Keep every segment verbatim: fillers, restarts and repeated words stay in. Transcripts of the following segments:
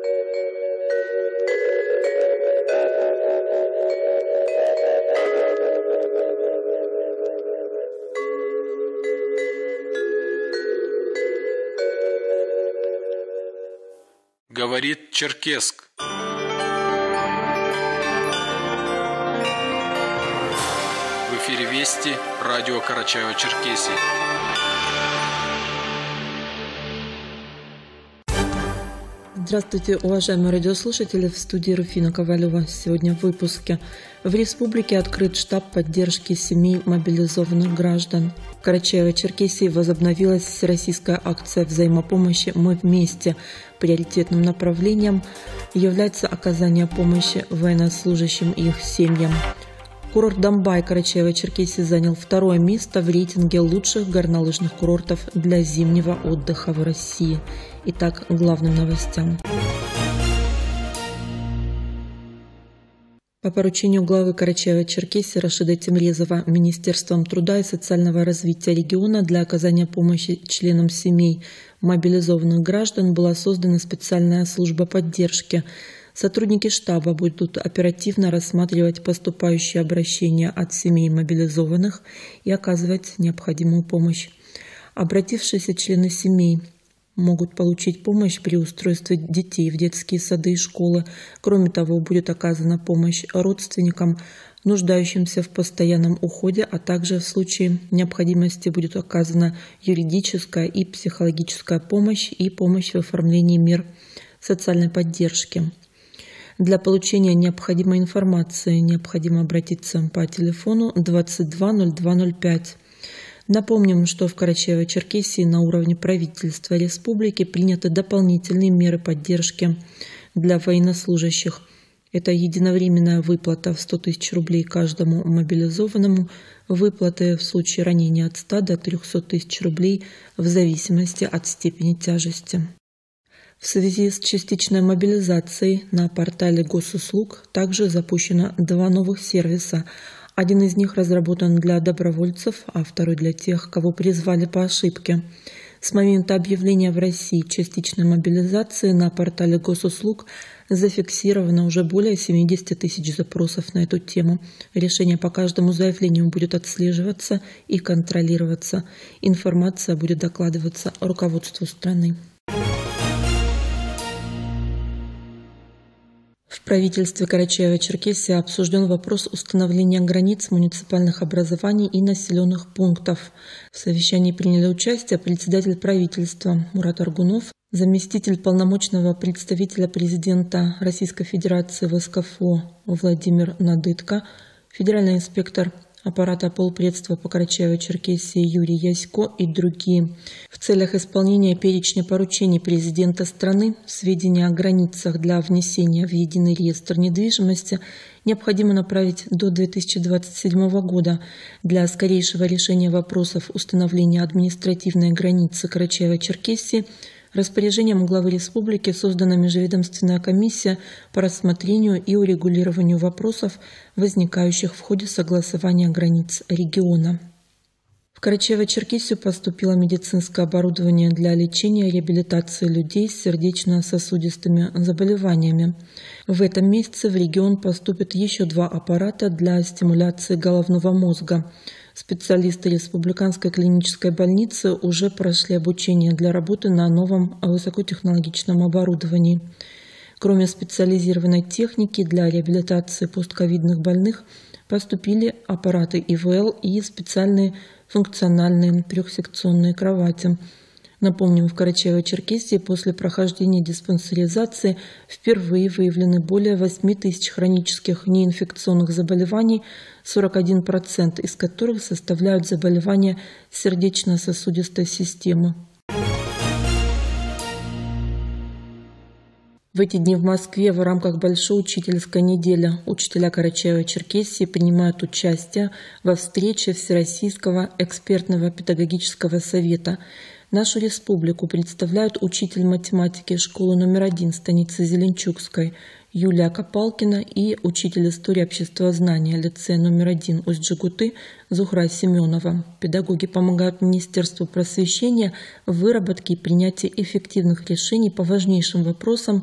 Говорит Черкесск. В эфире Вести, радио Карачаево-Черкесии. Здравствуйте, уважаемые радиослушатели, в студии Руфина Ковалева. Сегодня в выпуске. В республике открыт штаб поддержки семей мобилизованных граждан. В Карачаево-Черкесии возобновилась всероссийская акция взаимопомощи «Мы вместе». Приоритетным направлением является оказание помощи военнослужащим и их семьям. Курорт Домбай Карачаево-Черкесии занял второе место в рейтинге лучших горнолыжных курортов для зимнего отдыха в России. Итак, к главным новостям. По поручению главы Карачаево-Черкесии Рашида Темрезова Министерством труда и социального развития региона для оказания помощи членам семей мобилизованных граждан была создана специальная служба поддержки. Сотрудники штаба будут оперативно рассматривать поступающие обращения от семей мобилизованных и оказывать необходимую помощь. Обратившиеся члены семей могут получить помощь при устройстве детей в детские сады и школы. Кроме того, будет оказана помощь родственникам, нуждающимся в постоянном уходе, а также в случае необходимости будет оказана юридическая и психологическая помощь и помощь в оформлении мер социальной поддержки. Для получения необходимой информации необходимо обратиться по телефону двадцать два ноль два ноль пять. Напомним, что в Карачаево-Черкесии на уровне правительства республики приняты дополнительные меры поддержки для военнослужащих. Это единовременная выплата в сто тысяч рублей каждому мобилизованному, выплаты в случае ранения от ста до трёхсот тысяч рублей в зависимости от степени тяжести. В связи с частичной мобилизацией на портале госуслуг также запущено два новых сервиса. Один из них разработан для добровольцев, а второй для тех, кого призвали по ошибке. С момента объявления в России частичной мобилизации на портале госуслуг зафиксировано уже более семидесяти тысяч запросов на эту тему. Решение по каждому заявлению будет отслеживаться и контролироваться. Информация будет докладываться руководству страны. В правительстве Карачаево-Черкесии обсужден вопрос установления границ муниципальных образований и населенных пунктов. В совещании приняли участие председатель правительства Мурат Аргунов, заместитель полномочного представителя президента Российской Федерации в СКФО Владимир Надытко, федеральный инспектор аппарата полпредства по Карачаево-Черкесии Юрий Ясько и другие. В целях исполнения перечня поручений президента страны сведения о границах для внесения в единый реестр недвижимости необходимо направить до две тысячи двадцать седьмого года. Для скорейшего решения вопросов установления административной границы Карачаево-Черкесии распоряжением главы республики создана межведомственная комиссия по рассмотрению и урегулированию вопросов, возникающих в ходе согласования границ региона. В Карачаево-Черкесию поступило медицинское оборудование для лечения и реабилитации людей с сердечно-сосудистыми заболеваниями. В этом месяце в регион поступят еще два аппарата для стимуляции головного мозга. Специалисты Республиканской клинической больницы уже прошли обучение для работы на новом высокотехнологичном оборудовании. Кроме специализированной техники для реабилитации постковидных больных, поступили аппараты И В Л и специальные функциональные трехсекционные кровати. Напомним, в Карачаево-Черкесии после прохождения диспансеризации впервые выявлены более восьми тысяч хронических неинфекционных заболеваний, сорок один процент из которых составляют заболевания сердечно-сосудистой системы. В эти дни в Москве в рамках Большой учительской недели учителя Карачаево-Черкесии принимают участие во встрече Всероссийского экспертного педагогического совета. Нашу республику представляют учитель математики школы номер один станицы Зеленчукской Юлия Копалкина и учитель истории обществознания лицея номер один Усть-Жигуты Зухра Семенова. Педагоги помогают Министерству просвещения в выработке и принятии эффективных решений по важнейшим вопросам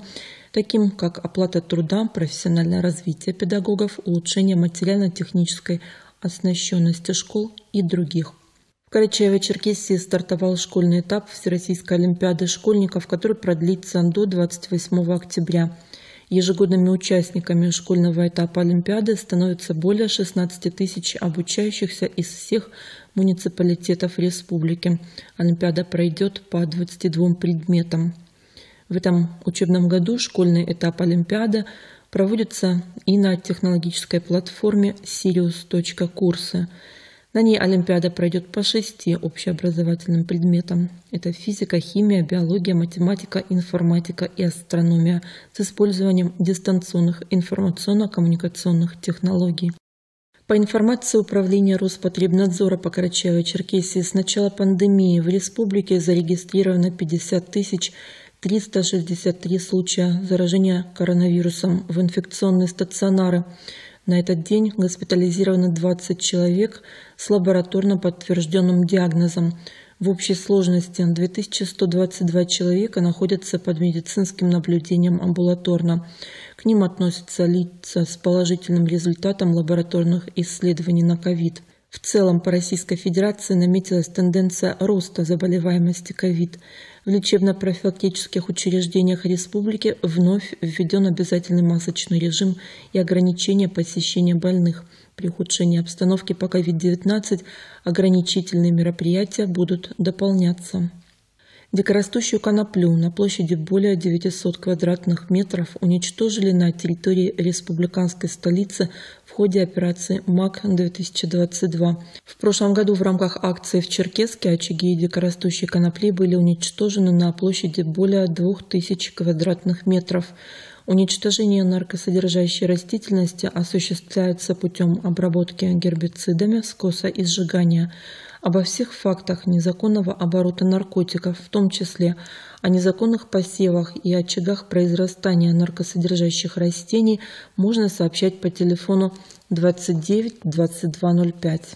таким как оплата труда, профессиональное развитие педагогов, улучшение материально-технической оснащенности школ и других. В Карачаево-Черкесии стартовал школьный этап Всероссийской олимпиады школьников, который продлится до двадцать восьмого октября. Ежегодными участниками школьного этапа олимпиады становятся более шестнадцати тысяч обучающихся из всех муниципалитетов республики. Олимпиада пройдет по двадцати двум предметам. В этом учебном году школьный этап олимпиады проводится и на технологической платформе Sirius точка курсы. На ней олимпиада пройдет по шести общеобразовательным предметам. Это физика, химия, биология, математика, информатика и астрономия с использованием дистанционных информационно-коммуникационных технологий. По информации Управления Роспотребнадзора по Карачаево-Черкесии, с начала пандемии в республике зарегистрировано пятьдесят тысяч триста шестьдесят три случая заражения коронавирусом в инфекционные стационары. На этот день госпитализировано двадцать человек с лабораторно подтвержденным диагнозом. В общей сложности две тысячи сто двадцать два человека находятся под медицинским наблюдением амбулаторно. К ним относятся лица с положительным результатом лабораторных исследований на ковид. В целом по Российской Федерации наметилась тенденция роста заболеваемости ковид. В лечебно-профилактических учреждениях республики вновь введен обязательный масочный режим и ограничение посещения больных. При ухудшении обстановки по ковид девятнадцать ограничительные мероприятия будут дополняться. Дикорастущую коноплю на площади более девятисот квадратных метров уничтожили на территории республиканской столицы в ходе операции МАК-две тысячи двадцать два. В прошлом году в рамках акции в Черкесске очаги дикорастущей конопли были уничтожены на площади более двух тысяч квадратных метров. Уничтожение наркосодержащей растительности осуществляется путем обработки гербицидами, скоса и сжигания. Обо всех фактах незаконного оборота наркотиков, в том числе о незаконных посевах и очагах произрастания наркосодержащих растений, можно сообщать по телефону двадцать девять двадцать два ноль пять.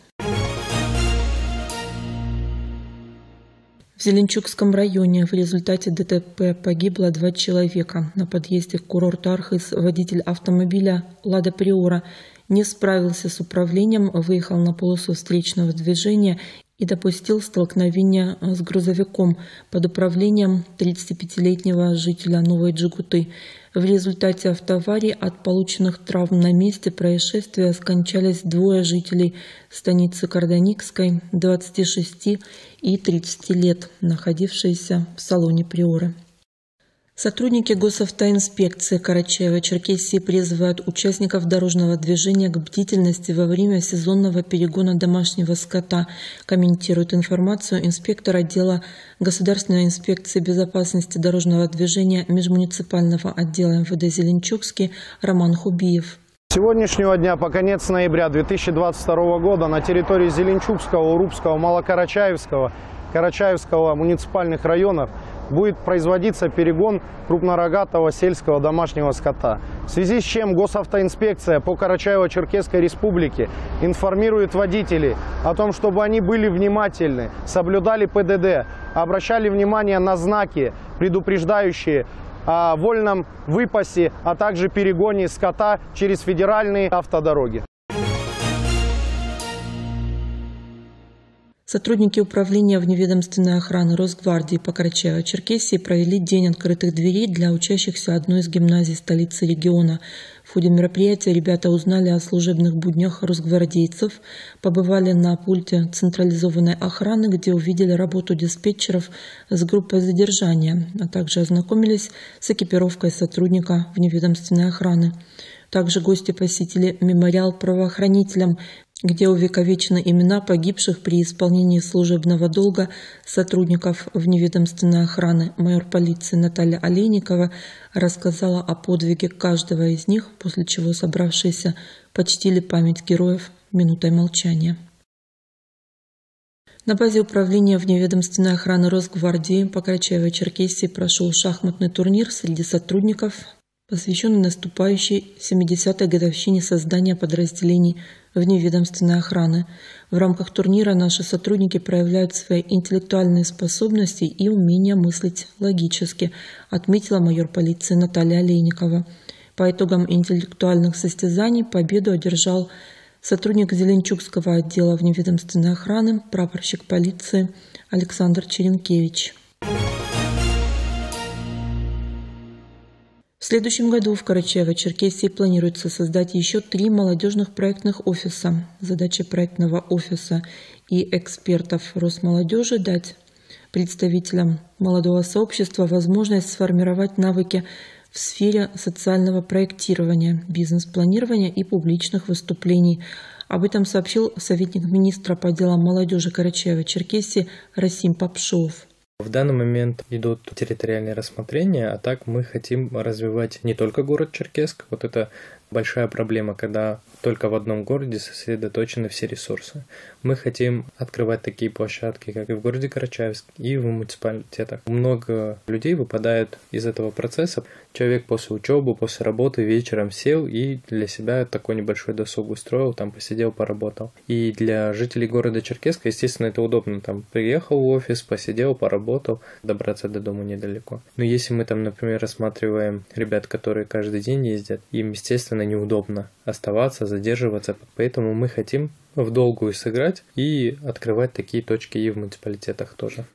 В Зеленчукском районе в результате ДТП погибло два человека. На подъезде к курорту Архыз водитель автомобиля «Лада Приора» не справился с управлением, выехал на полосу встречного движения и допустил столкновение с грузовиком под управлением тридцатипятилетнего жителя Новой Джигуты. В результате автоаварии от полученных травм на месте происшествия скончались двое жителей станицы Карданикской, двадцати шести и тридцати лет, находившиеся в салоне Приоры. Сотрудники госавтоинспекции Карачаево-Черкесии призывают участников дорожного движения к бдительности во время сезонного перегона домашнего скота, комментирует информацию инспектор отдела Государственной инспекции безопасности дорожного движения межмуниципального отдела эм вэ дэ Зеленчукский Роман Хубиев. С сегодняшнего дня по конец ноября две тысячи двадцать второго года на территории Зеленчукского, Урупского, Малокарачаевского, Карачаевского муниципальных районов будет производиться перегон крупнорогатого сельского домашнего скота. В связи с чем госавтоинспекция по Карачаево-Черкесской республике информирует водителей о том, чтобы они были внимательны, соблюдали пэ дэ дэ, обращали внимание на знаки, предупреждающие о вольном выпасе, а также перегоне скота через федеральные автодороги. Сотрудники Управления вневедомственной охраны Росгвардии по Карачаево-Черкесии провели день открытых дверей для учащихся одной из гимназий столицы региона. В ходе мероприятия ребята узнали о служебных буднях росгвардейцев, побывали на пульте централизованной охраны, где увидели работу диспетчеров с группой задержания, а также ознакомились с экипировкой сотрудника вневедомственной охраны. Также гости посетили мемориал правоохранителям, где увековечены имена погибших при исполнении служебного долга сотрудников вневедомственной охраны. Майор полиции Наталья Олейникова рассказала о подвиге каждого из них, после чего собравшиеся почтили память героев минутой молчания. На базе Управления вневедомственной охраны Росгвардии по Карачаево-Черкесии прошел шахматный турнир среди сотрудников, посвященный наступающей семидесятой годовщине создания подразделений вневедомственной охраны. В рамках турнира наши сотрудники проявляют свои интеллектуальные способности и умение мыслить логически, отметила майор полиции Наталья Олейникова. По итогам интеллектуальных состязаний победу одержал сотрудник Зеленчукского отдела вневедомственной охраны, прапорщик полиции Александр Черенкевич. В следующем году в Карачаево-Черкесии планируется создать еще три молодежных проектных офиса. Задача проектного офиса и экспертов Росмолодежи – дать представителям молодого сообщества возможность сформировать навыки в сфере социального проектирования, бизнес-планирования и публичных выступлений. Об этом сообщил советник министра по делам молодежи Карачаева-Черкесии Расим Попшов. В данный момент идут территориальные рассмотрения, а так мы хотим развивать не только город Черкесск. Вот это большая проблема, когда только в одном городе сосредоточены все ресурсы. Мы хотим открывать такие площадки, как и в городе Карачаевск, и в муниципалитетах. Много людей выпадают из этого процесса. Человек после учебы, после работы вечером сел и для себя такой небольшой досуг устроил, там посидел, поработал. И для жителей города Черкесска, естественно, это удобно. Там приехал в офис, посидел, поработал, добраться до дома недалеко. Но если мы там, например, рассматриваем ребят, которые каждый день ездят, им, естественно, неудобно оставаться, задерживаться. Поэтому мы хотим в долгую сыграть и открывать такие точки и в муниципалитетах тоже.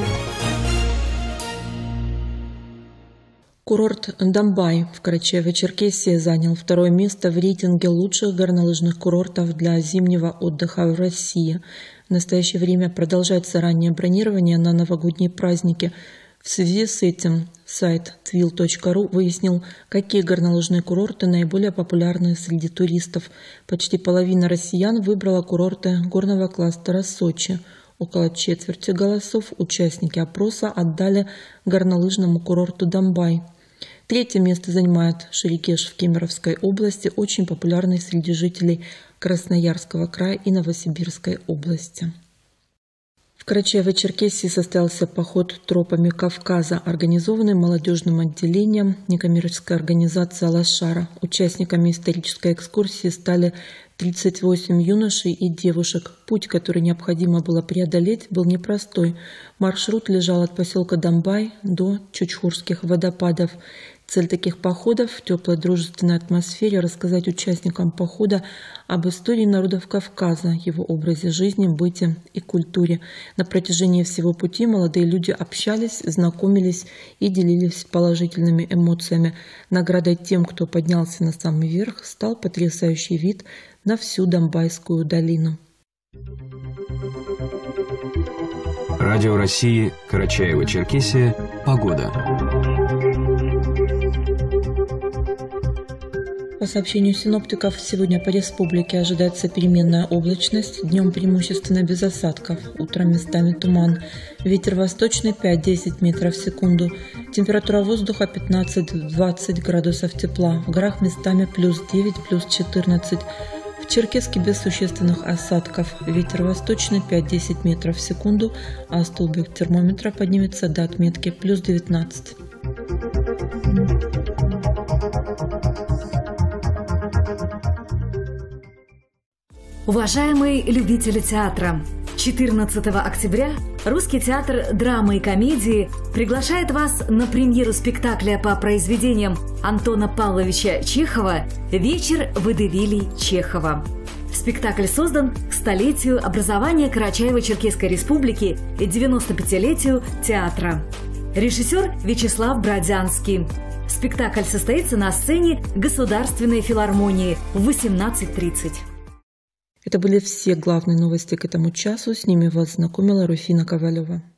Курорт Дамбай в Карачаево-Черкесии занял второе место в рейтинге лучших горнолыжных курортов для зимнего отдыха в России. В настоящее время продолжается раннее бронирование на новогодние праздники. В связи с этим сайт твил точка ру выяснил, какие горнолыжные курорты наиболее популярны среди туристов. Почти половина россиян выбрала курорты горного кластера Сочи. Около четверти голосов участники опроса отдали горнолыжному курорту Дамбай. Третье место занимает Шерегеш в Кемеровской области, очень популярный среди жителей Красноярского края и Новосибирской области. В Карачаево-Черкесии состоялся поход тропами Кавказа, организованный молодежным отделением некоммерческой организации «Алашара». Участниками исторической экскурсии стали тридцать восемь юношей и девушек. Путь, который необходимо было преодолеть, был непростой. Маршрут лежал от поселка Дамбай до Чучхурских водопадов. Цель таких походов в теплой дружественной атмосфере рассказать участникам похода об истории народов Кавказа, его образе жизни, быте и культуре. На протяжении всего пути молодые люди общались, знакомились и делились положительными эмоциями. Наградой тем, кто поднялся на самый верх, стал потрясающий вид на всю Дамбайскую долину. Радио России, Карачаево-Черкесия. Погода. По сообщению синоптиков, сегодня по республике ожидается переменная облачность, днем преимущественно без осадков, утром местами туман. Ветер восточный пять-десять метров в секунду. Температура воздуха пятнадцать-двадцать градусов тепла. В горах местами плюс девять, плюс четырнадцать. В Черкесске без существенных осадков. Ветер восточный пять-десять метров в секунду, а столбик термометра поднимется до отметки плюс девятнадцать. Уважаемые любители театра, четырнадцатого октября Русский театр драмы и комедии приглашает вас на премьеру спектакля по произведениям Антона Павловича Чехова «Вечер водевилей Чехова». Спектакль создан к столетию образования Карачаево-Черкесской республики и девяностопятилетию театра. Режиссер Вячеслав Бродянский. Спектакль состоится на сцене Государственной филармонии в восемнадцать тридцать. Это были все главные новости к этому часу. С ними вас знакомила Руфина Ковалева.